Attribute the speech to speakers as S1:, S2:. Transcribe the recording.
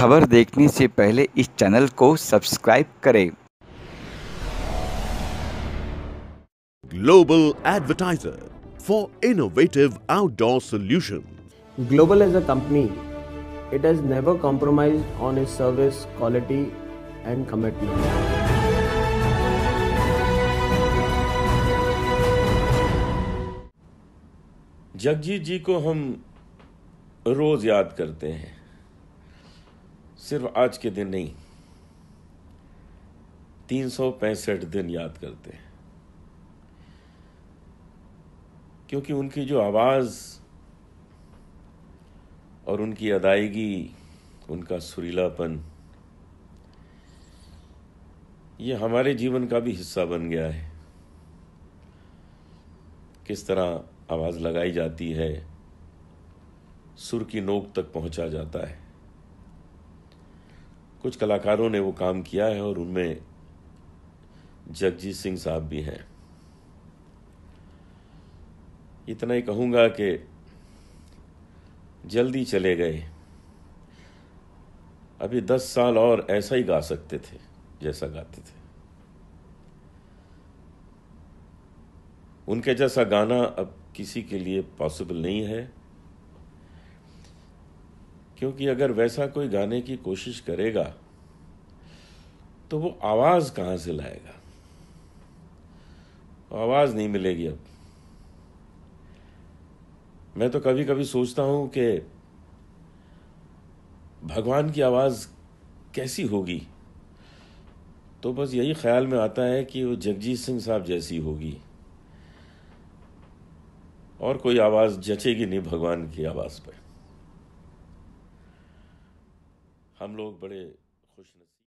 S1: खबर देखने से पहले इस चैनल को सब्सक्राइब करें।
S2: Global advertiser for innovative outdoor solutions.
S3: Global as a company, it has never compromised on its service quality and commitment.
S4: Jagjit जी को हम रोज याद करते हैं, सिर्फ आज के दिन नहीं, 365 दिन याद करते हैं, क्योंकि उनकी जो आवाज और उनकी अदायगी, उनका सुरीलापन, ये हमारे जीवन का भी हिस्सा बन गया है। किस तरह आवाज लगाई जाती है, सुर की नोक तक पहुंचा जाता है। कुछ कलाकारों ने वो काम किया है और उनमें जगजीत सिंह साहब भी हैं। इतना ही कहूंगा कि जल्दी चले गए, अभी 10 साल और ऐसा ही गा सकते थे जैसा गाते थे। उनके जैसा गाना अब किसी के लिए पॉसिबल नहीं है, क्योंकि अगर वैसा कोई गाने की कोशिश करेगा तो वो आवाज कहां से लाएगा? आवाज नहीं मिलेगी अब। मैं तो कभी कभी सोचता हूं कि भगवान की आवाज कैसी होगी, तो बस यही ख्याल में आता है कि वो जगजीत सिंह साहब जैसी होगी, और कोई आवाज जचेगी नहीं भगवान की आवाज पे। हम लोग बड़े खुश